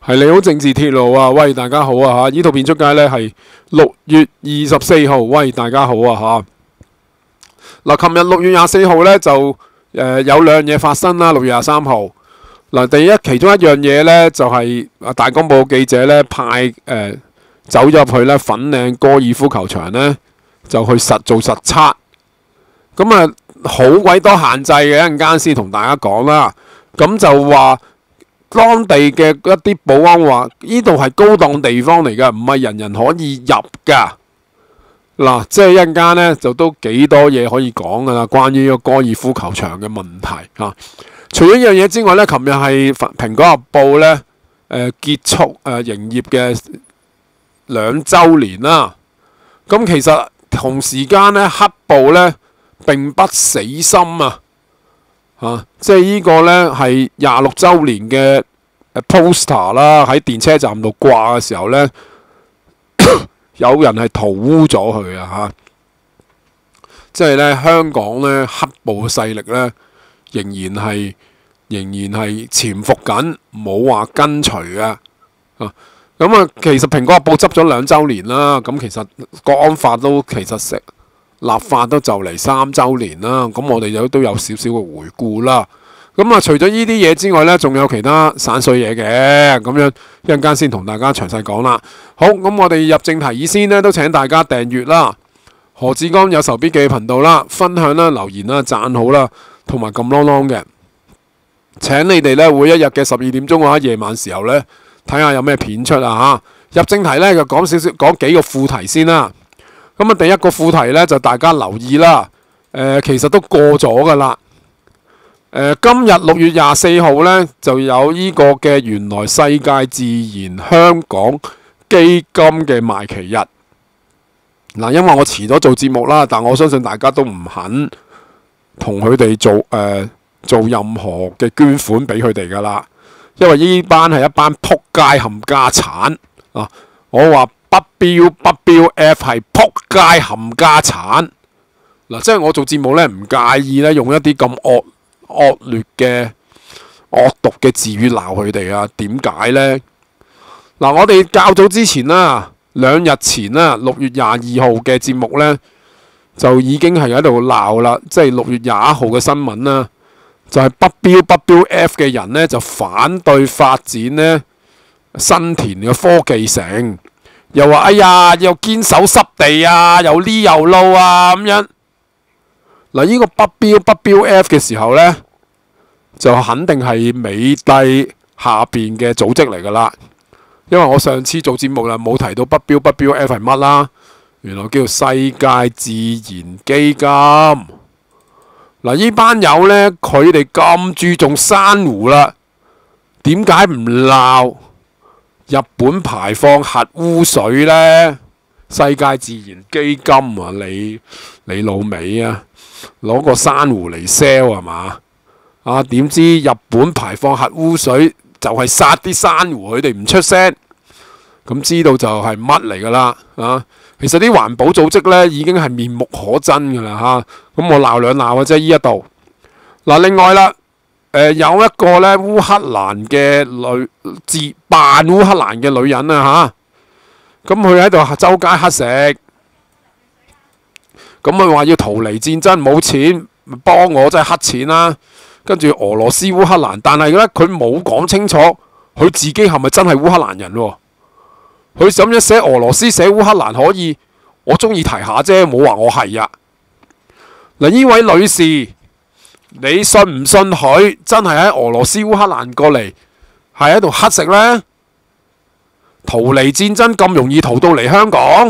係你好政治鐵路啊！喂，大家好啊嚇！呢套片出街呢係6月24號，喂，大家好啊嚇！嗱，琴日6月24號呢就有兩樣嘢發生啦。6月23號嗱，其中一樣嘢呢就係大公報記者呢派走咗入去呢粉嶺高爾夫球場呢，就去做實測。咁啊，好鬼多限制嘅，一陣間先同大家講啦。咁就話當地嘅一啲保安話，呢度係高檔地方嚟㗎，唔係人人可以入㗎。嗱，即係一陣間呢，就都幾多嘢可以講㗎啦，關於個高爾夫球場嘅問題嚇。除咗呢樣嘢之外呢，琴日係蘋果日報呢結束營業嘅2週年啦。咁其實同時間呢，黑暴呢並不死心啊！即係呢個呢係26週年嘅poster 啦，喺電車站度掛嘅時候呢，有人係塗污咗佢啊！即係呢，香港呢黑暴嘅勢力呢，仍然係潛伏緊，冇話跟隨啊！咁啊，其實蘋果日報執咗2週年啦，咁其實國安法都其實立法都就嚟3週年啦，咁我哋都有少少嘅回顧啦。咁啊，除咗呢啲嘢之外呢，仲有其他散碎嘢嘅，咁樣一陣間先同大家詳細講啦。好，咁我哋入正題以先呢，都請大家訂閱啦，何志剛有仇必記頻道啦，分享啦、留言啦、讚好啦，同埋撳啷啷嘅。請你哋呢，每一日嘅12點鐘或者夜晚時候呢，睇下有咩片出啊嚇。入正題呢，就講幾個副題先啦。咁啊，第一個副題呢，就大家留意啦。其實都過咗噶啦。今日6月24號呢，就有呢個嘅原來世界自然香港基金嘅賣旗日。嗱，因為我遲咗做節目啦，但我相信大家都唔肯同佢哋做任何嘅捐款俾佢哋噶啦。因為呢班係一班撲街冚家產啊！我話不標 F 係撲街冚家產嗱，即係我做節目呢，唔介意呢用一啲咁惡劣嘅惡毒嘅字語鬧佢哋啊。點解呢？嗱，我哋較早之前啦，2日前啦，6月22號嘅節目呢，就已經係喺度鬧啦，即係6月21號嘅新聞啦，就係不標 F 嘅人呢，就反對發展呢新田嘅科技城，又話哎呀又堅守濕地啊，又呢又路啊咁樣。嗱，呢個不標 F 嘅時候呢，就肯定係美帝下邊嘅組織嚟噶啦。因為我上次做節目啦，冇提到不標 F 係乜啦，原來叫做世界自然基金。嗱，呢班友呢，佢哋咁注重珊瑚啦，點解唔鬧日本排放核污水呢？世界自然基金啊，你老味啊，攞個珊瑚嚟 sell 係嘛？啊，點知日本排放核污水就係殺啲珊瑚，佢哋唔出聲，咁知道就係乜嚟㗎啦啊！其實啲環保組織呢已經係面目可憎㗎啦嚇，咁我鬧兩鬧嘅啫呢一度。嗱，另外啦，有一個呢烏克蘭嘅扮烏克蘭嘅女人啊嚇，咁佢喺度周街乞食，咁佢話要逃離戰爭，冇錢幫我真係乞錢啦。跟住俄羅斯烏克蘭，但係呢，佢冇講清楚佢自己係咪真係烏克蘭人喎？佢咁樣寫俄羅斯寫烏克蘭可以，我中意提下啫，冇話我係呀。嗱，呢位女士，你信唔信佢真係喺俄羅斯烏克蘭過嚟，係喺度乞食呢？逃離戰爭咁容易逃到嚟香港？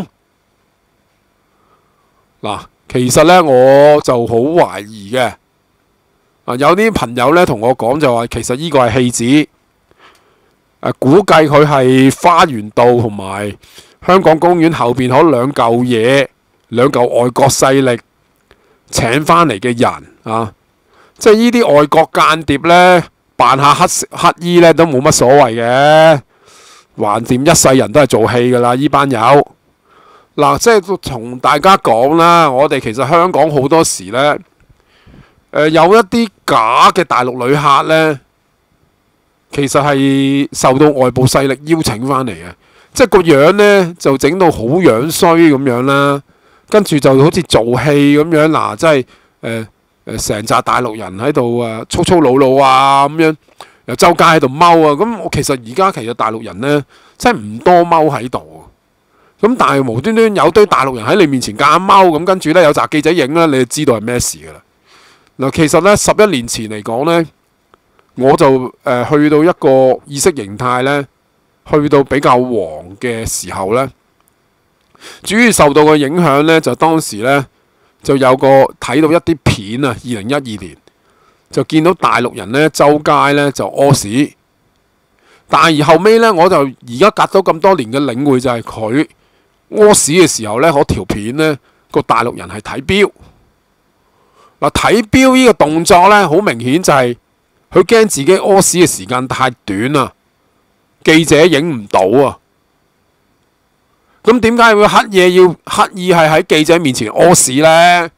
嗱，其實呢，我就好懷疑嘅。有啲朋友呢同我講就話，其實呢個係戲子。估計佢係花園道同埋香港公園後邊嗰兩嚿嘢，兩嚿外國勢力請翻嚟嘅人啊！即係呢啲外國間諜呢，扮下乞衣呢都冇乜所謂嘅，橫掂一世人都係做戲㗎啦！呢班友嗱，即係同大家講啦，我哋其實香港好多時呢，有一啲假嘅大陸旅客呢。 其實係受到外部勢力邀請翻嚟嘅，即係個樣呢，就整到好樣衰咁樣啦，跟住就好似做戲咁樣嗱，即係成紮大陸人喺度粗粗魯魯啊咁樣，又周街喺度踎啊，咁我其實大陸人呢，真係唔多踎喺度，咁但係無端端有堆大陸人喺你面前夾硬踎咁，跟住呢，有紮記者影啦，你就知道係咩事噶啦。嗱，其實呢，11年前嚟講呢，我就去到一個意識形態呢，去到比較黃嘅時候呢，主要受到嘅影響呢，就當時呢，就有個睇到一啲片啊，2012年就見到大陸人呢，周街呢就屙屎，但係而後尾呢，我就而家隔咗咁多年嘅領會就係佢屙屎嘅時候呢，嗰條片呢，個大陸人係睇錶。嗱，睇錶呢個動作呢，好明顯就係佢驚自己屙屎嘅時間太短啊，記者影唔到啊。咁點解會刻意係喺記者面前屙屎呢？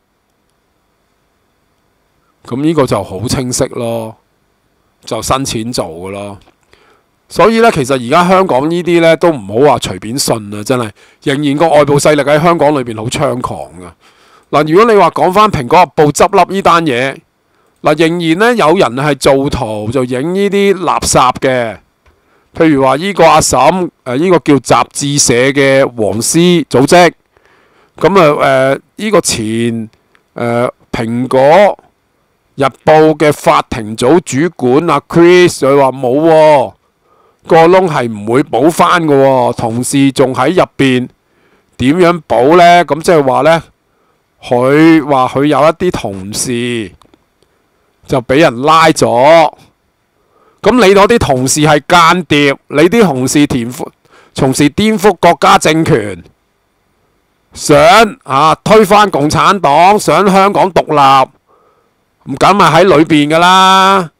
咁呢個就好清晰咯，就新錢做嘅咯。所以呢，其實而家香港呢啲呢，都唔好話隨便信啊，真係仍然個外部勢力喺香港裏邊好猖狂㗎。嗱，如果你話講翻《蘋果日報》執笠呢單嘢，嗱仍然呢，有人係做圖就影呢啲垃圾嘅，譬如話呢個阿嬸，呢個叫雜誌社嘅黃絲組織，咁呢個前蘋果日報嘅法庭組主管阿 Chris 佢話冇喎，個窿係唔會補翻嘅喎，同事仲喺入邊，點樣補呢？咁即係話呢。佢話佢有一啲同事就俾人拉咗，咁你嗰啲同事係間諜，你啲同事從事顛覆國家政權，想推翻共產黨，想香港獨立，唔梗係喺裏邊噶啦。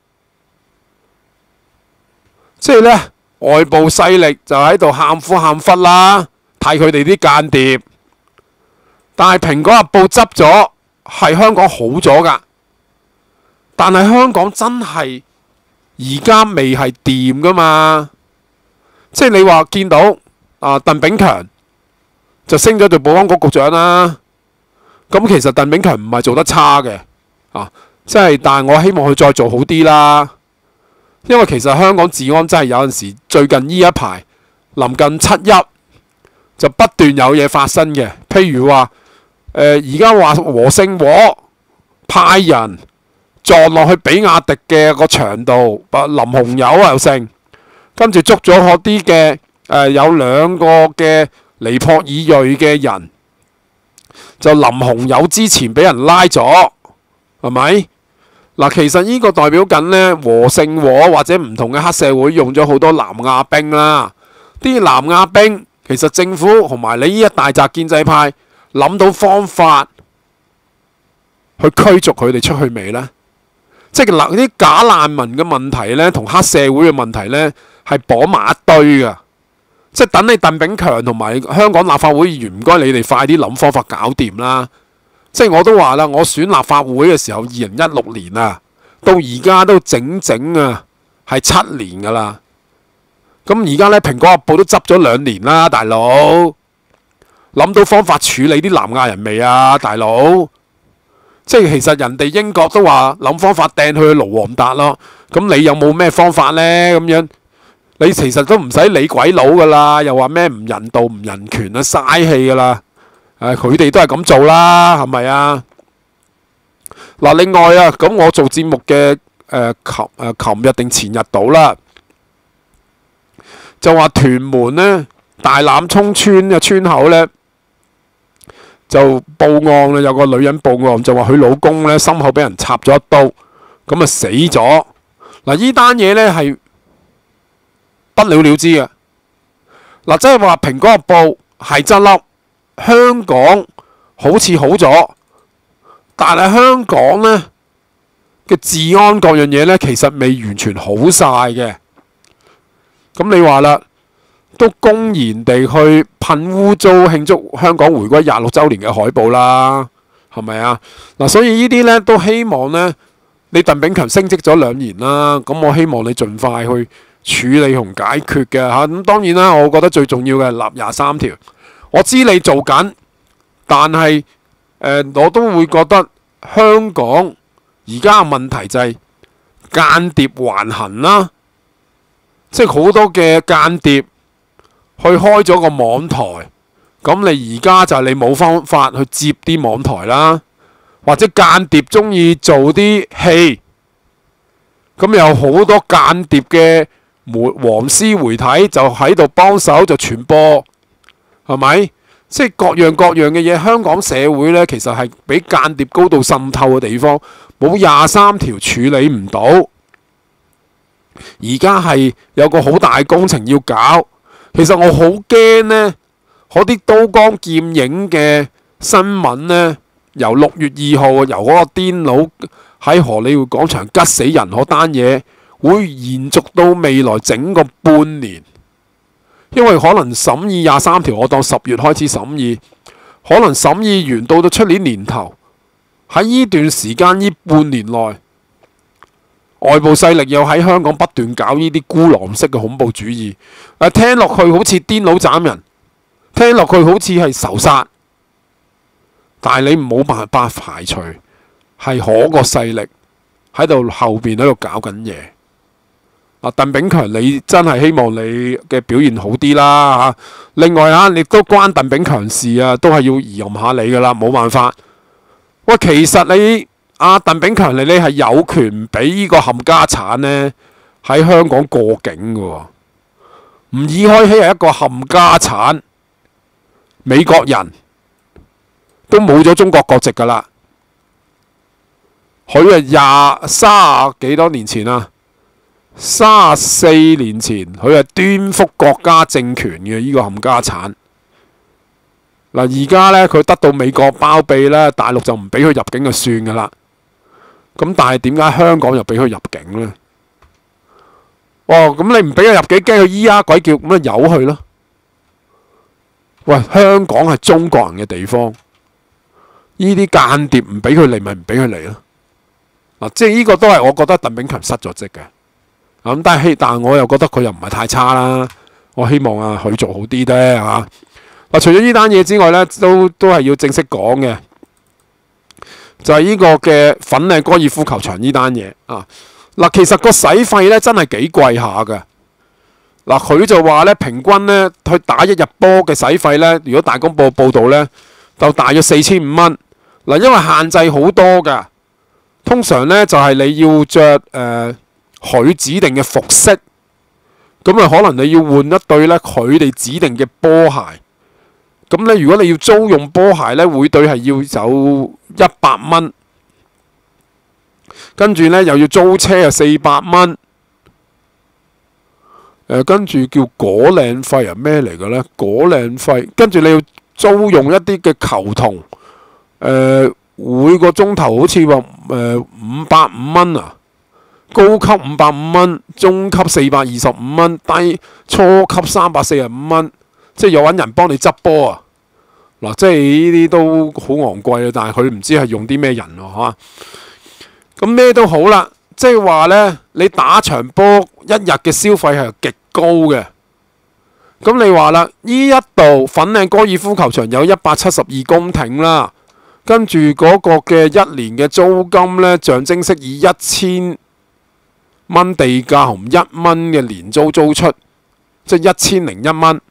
即係呢，外部勢力就喺度喊苦喊忽啦，睇佢哋啲間諜。但係蘋果日報執咗，係香港好咗噶。但係香港真係而家未係掂噶嘛？即係你話見到鄧炳強就升咗做保安局局長啦。咁其實鄧炳強唔係做得差嘅，但係我希望佢再做好啲啦。因為其實香港治安真係有陣時最近呢一排臨近7·1就不斷有嘢發生嘅，譬如話。而家話和勝和派人撞落去比亞迪嘅個牆度，淋紅油又勝，跟住捉咗嗰啲嘅有2個嘅尼泊爾裔嘅人，就淋紅油之前俾人拉咗，係咪？嗱，其實呢個代表緊呢和勝和或者唔同嘅黑社會用咗好多南亞兵啦，啲南亞兵其實政府同埋你呢一大紮建制派。諗到方法去驅逐佢哋出去未呢？即係嗱，啲假難民嘅問題呢，同黑社會嘅問題呢，係綁埋一堆噶。即係等你鄧炳強同埋香港立法會議員，唔該你哋快啲諗方法搞掂啦。即係我都話啦，我選立法會嘅時候，2016年啊，到而家都整係7年噶啦。咁而家呢，蘋果日報都執咗2年啦，大佬。諗到方法處理啲南亞人未啊，大佬？即係其實人哋英國都話諗方法掟去盧旺達咯。咁你有冇咩方法呢？咁樣你其實都唔使理鬼佬噶啦，又話咩唔人道、唔人權啊，嘥氣噶啦。佢哋都係咁做啦，係咪啊？嗱，另外啊，咁我做節目嘅琴日定前日到啦，就話屯門呢，大欖涌村嘅村口呢。就報案啦，有個女人報案就話佢老公呢，心口俾人插咗一刀，咁啊死咗。嗱，呢單嘢呢係不了了之嘅。嗱，即係話蘋果日報係執笠，香港好似好咗，但係香港呢嘅治安各樣嘢呢，其實未完全好晒嘅。咁你話啦？都公然地去噴污糟慶祝香港回歸26週年嘅海報啦，係咪啊？嗱，所以呢啲呢都希望呢，你鄧炳強升職咗2年啦，咁我希望你盡快去處理同解決嘅嚇。咁當然啦，我覺得最重要嘅係立23條。我知你做緊，但係我都會覺得香港而家嘅問題就係間諜橫行啦，即係好多嘅間諜去開咗個網台，咁你而家就係你冇方法去接啲網台啦，或者間諜中意做啲戲，咁有好多間諜嘅黃絲媒體就喺度幫手就傳播，係咪？即係各樣各樣嘅嘢，香港社會呢，其實係俾間諜高度滲透嘅地方，冇23條處理唔到。而家係有個好大工程要搞，其實我好驚呢，嗰啲刀光劍影嘅新聞呢，由6月2號由嗰個癲佬喺荷里活廣場吉死人嗰單嘢，會延續到未來整個半年。因為可能審議23條，我當10月開始審議，可能審議完到出年年頭，喺呢段時間呢半年內，外部勢力又喺香港不斷搞呢啲孤狼式嘅恐怖主義。聽落去好似癲佬斬人，聽落去好似係仇殺，但係你冇辦法排除係嗰個勢力喺度後邊喺度搞緊嘢。鄧炳強，你真係希望你嘅表現好啲啦嚇。另外嚇，你都關鄧炳強事啊，都係要移任下你噶啦，冇辦法。喂，其實你鄧炳強你係有權俾呢個冚家產呢喺香港過境嘅喎。吳爾開希係一個冚家產，美國人都冇咗中國國籍噶啦。佢係30幾多年前啊，34年前，佢係顛覆國家政權嘅呢個冚家產。嗱，而家呢，佢得到美國包庇呢，大陸就唔俾佢入境就算噶啦。咁但係點解香港又俾佢入境呢？哦，咁你唔俾佢入境，驚佢咿呀鬼叫，咁咪由佢咯。喂，香港係中國人嘅地方，呢啲間諜唔俾佢嚟，咪唔俾佢嚟咯。即係呢個都係我覺得鄧炳強失咗職嘅。但係我又覺得佢又唔係太差啦。我希望佢做好啲啫嚇。除咗呢單嘢之外呢，都係要正式講嘅，就係呢個嘅粉嶺高爾夫球場呢單嘢啊。其實個使費呢真係幾貴下嘅。佢就話呢，平均呢，去打一日波嘅使費呢，如果大公報報導呢，就大約4500蚊。因為限制好多㗎，通常呢，就係你要着佢指定嘅服飾，咁可能你要換一對呢佢哋指定嘅波鞋。咁呢，如果你要租用波鞋呢，每對係要有100蚊。跟住呢，又要租車啊400蚊。跟住叫果嶺費咩嚟嘅呢？果嶺費，跟住你要租用一啲嘅球童，每個鐘頭好似話550蚊啊。高級550蚊，中級425蚊，初級345蚊，即係有揾人幫你執波啊！即係呢啲都好昂貴啊，但係佢唔知係用啲咩人喎嚇。咁咩都好啦，即係話呢，你打場波一日嘅消費係極高嘅。咁你話啦，呢一度粉嶺高爾夫球場有172公頃啦，跟住嗰個嘅1年嘅租金呢，象徵式以1000蚊地價同1蚊嘅年租租出，即係1001蚊。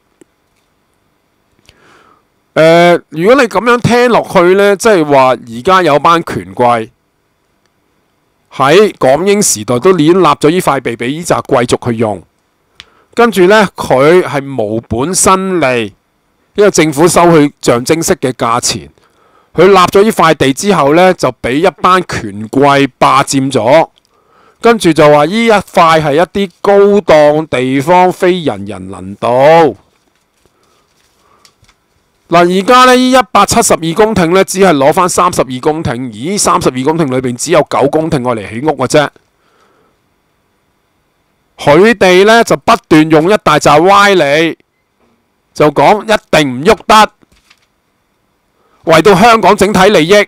如果你咁樣聽落去呢，即係話而家有班權貴喺港英時代都已經立咗呢塊地俾呢紮貴族去用，跟住呢，佢係無本生利，因為政府收佢象徵式嘅價錢，佢立咗呢塊地之後呢，就俾一班權貴霸佔咗。跟住就話呢一塊係一啲高檔地方，非人人能到。而家呢172公頃呢，只係攞翻32公頃，而呢32公頃裏邊只有9公頃愛嚟起屋嘅啫。佢哋呢就不斷用一大紮歪理，就講一定唔喐得，為到香港整體利益。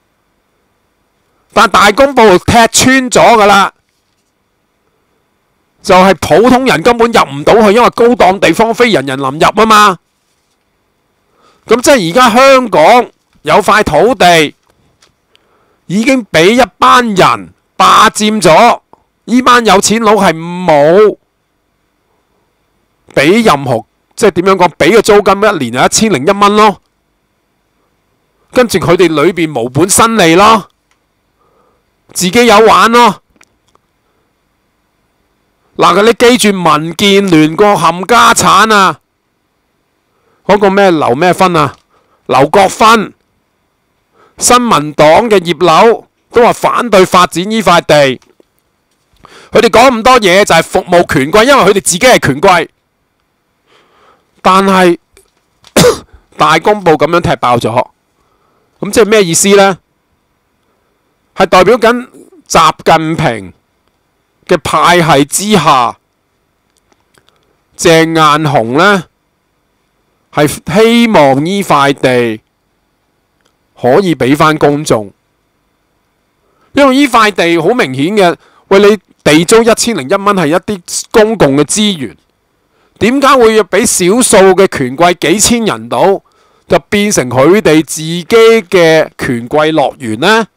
但大公報踢穿咗㗎啦， 就係普通人根本入唔到去，因為高檔地方非人人能入啊嘛。咁即係而家香港有塊土地已經俾一班人霸佔咗，呢班有錢佬係冇俾任何，即係點樣講，俾嘅租金一年係1001蚊咯。跟住佢哋裏邊無本生利咯，自己有玩咯。嗱，你記住民建聯個冚家產啊，嗰個咩劉咩芬啊，劉國芬，新民黨嘅葉劉都話反對發展呢塊地。佢哋講咁多嘢就係服務權貴，因為佢哋自己係權貴。但係大公報咁樣踢爆咗，咁即係咩意思呢？係代表緊習近平嘅派系之下，鄭雁雄呢係希望呢塊地可以俾翻公眾，因為呢塊地好明顯嘅，喂，你地租1001蚊係一啲公共嘅資源，點解會要俾少數嘅權貴幾千人到，就變成佢哋自己嘅權貴樂園呢？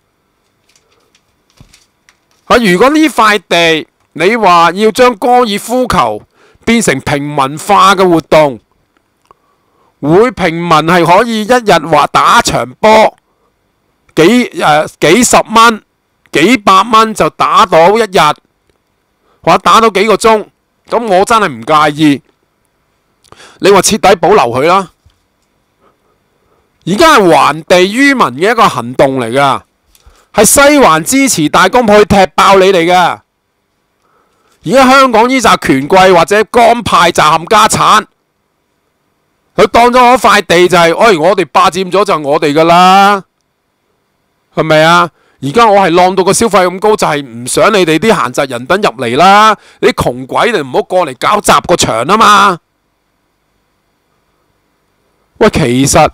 如果呢塊地你話要將高爾夫球變成平民化嘅活動，會平民係可以一日話打場波幾十蚊、幾百蚊就打到一日，或者打到幾個鐘，咁我真係唔介意。你話徹底保留佢啦，而家係還地於民嘅一個行動嚟噶，係西環支持大公報去踢爆你哋噶。而家香港呢紮權貴或者江派就冚家產，佢當咗嗰塊地就係，我哋霸佔咗就係我哋噶啦，係咪啊？而家我係浪到個消費咁高，就係唔想你哋啲閒雜人等入嚟啦。你啲窮鬼你唔好過嚟搞雜個場啊嘛。喂，其實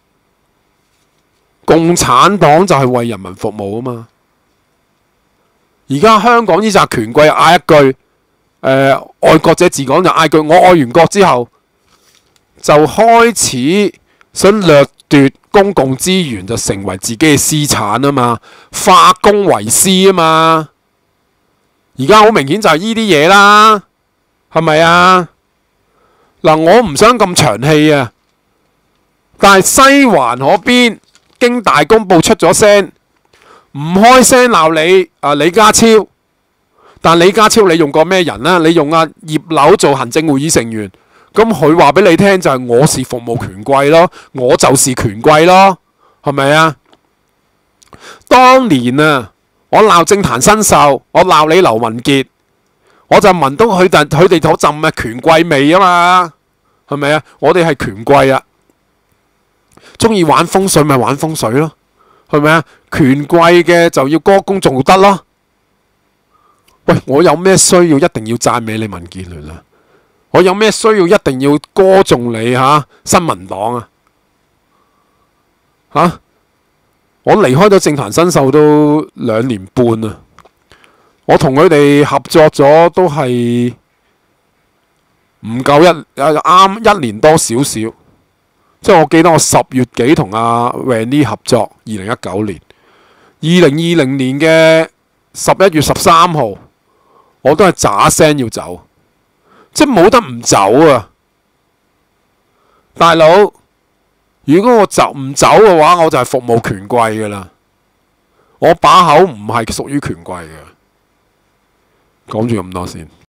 共產黨就係為人民服務啊嘛。而家香港呢紮權貴嗌一句，愛國者治港就嗌句，我愛完國之後，就開始想掠奪公共資源，就成為自己嘅私產啊嘛，化公為私啊嘛。而家好明顯就係呢啲嘢啦，係咪啊？嗱，我唔想咁長氣啊，但係西環嗰邊經大公報出咗聲，唔開聲鬧你李家超，但李家超你用過咩人呢？你用葉劉做行政會議成員，咁佢話俾你聽就係我是服務權貴咯，我就是權貴咯，係咪啊？當年啊，我鬧政壇新秀，我鬧你劉文傑，我就聞到佢哋嗰陣嘅權貴味啊嘛，係咪啊？我哋係權貴啊，中意玩風水咪玩風水咯，係咪啊？權貴嘅就要歌功頌德咯。喂，我有咩需要一定要讚美你民建聯啊？我有咩需要一定要歌頌你新民黨啊？我離開咗政壇新秀都2年半啊！我同佢哋合作咗都係唔夠啱1年多少少。即係我記得我10月幾同阿 Wendy 合作，2019年，2020年嘅11月13號，我都係喳聲要走，即係冇得唔走啊！大佬，如果我唔走嘅話，我就係服務權貴噶啦，我把口唔係屬於權貴嘅。講住咁多先。